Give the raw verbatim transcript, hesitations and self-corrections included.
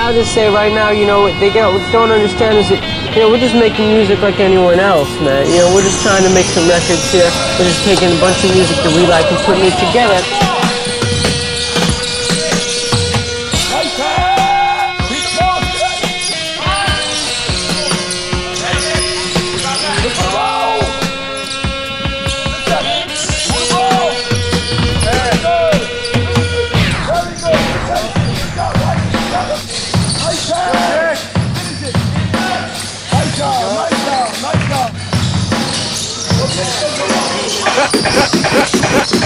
I just say right now, you know, what they get, what they don't understand is that, you know, we're just making music like anyone else, man. You know, we're just trying to make some records here. We're just taking a bunch of music that we like and putting it together. Ha ha ha ha!